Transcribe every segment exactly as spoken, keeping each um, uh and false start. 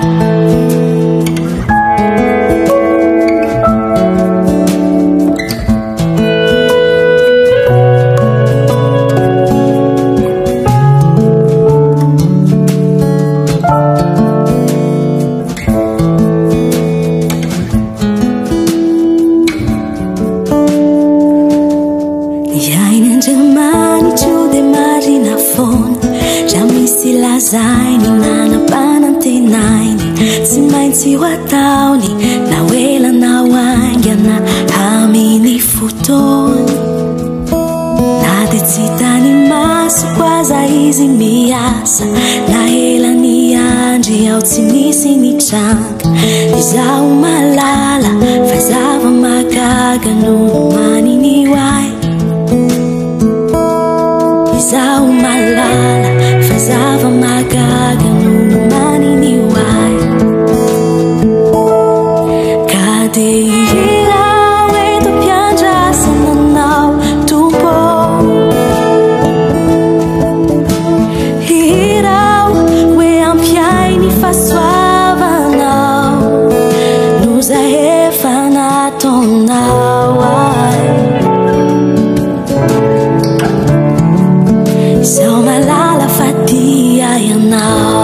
Zaini nana panantenaini tsy maintsy ho ataony na ela na oangana haminy fotony na de tsy tany maso aza izy miasa na ela ny andry ao tsy nisy nitranga izaho mahalala fa zava magaga no maniny oai izaho mahalala fa zava magaga no maniny oai kade Hira eto mpiandrasana anao tompo Hira hoe ampiai ny fahasoavanao no zay efa nataonao ai izaho mahalala fa tia ianao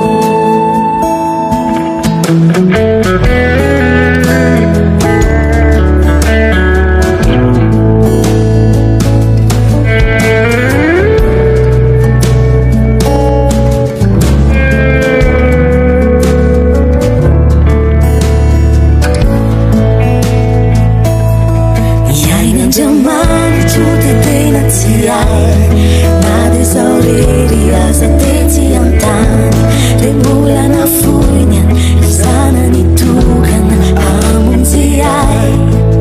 Iainandriamany tsotetena tsy ai na de zao rery aza tetsy antany le mbola nafoinyany izana nitokana hamonjy ai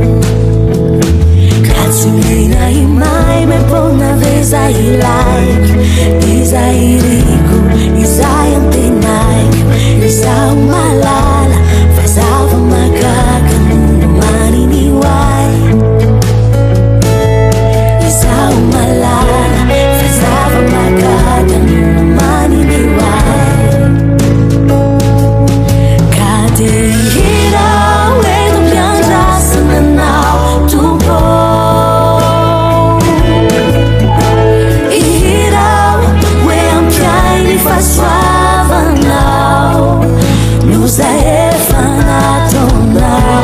ka tsy mihina imay mepona veza ilaiko izay iriko izay antenaiko izaho mahalala fa zava magaga no maniny oai izaho mahalala fa zava magaga no maniny oai kade Hira eto mpiandrasana anao tompo Hira hoe ampiai ny fahasoavanao no zay efa nataonao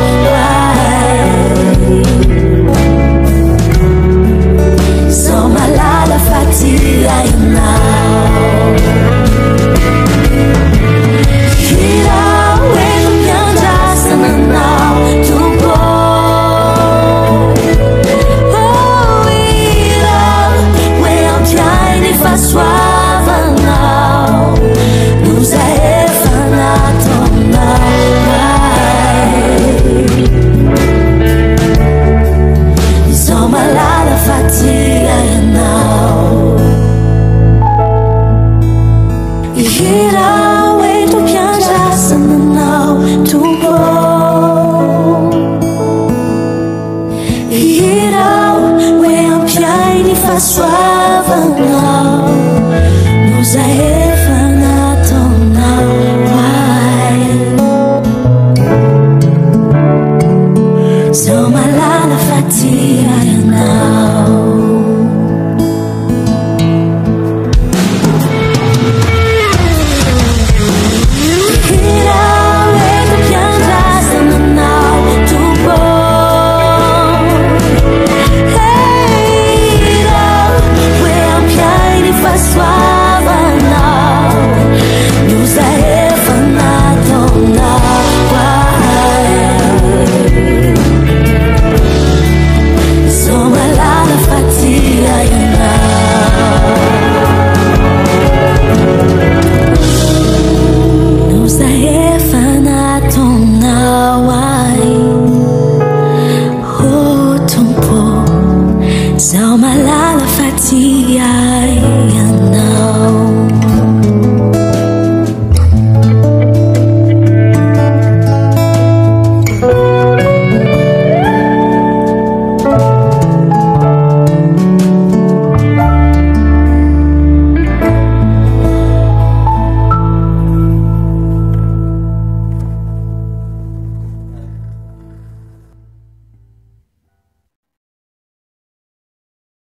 izaho mahalala fa tia ianao Hira eto mpiandrasana anao tompo Hira hoe ampiai ny fahasoavanao no zay efa nataonao izaho mahalala fa tia ianao Hira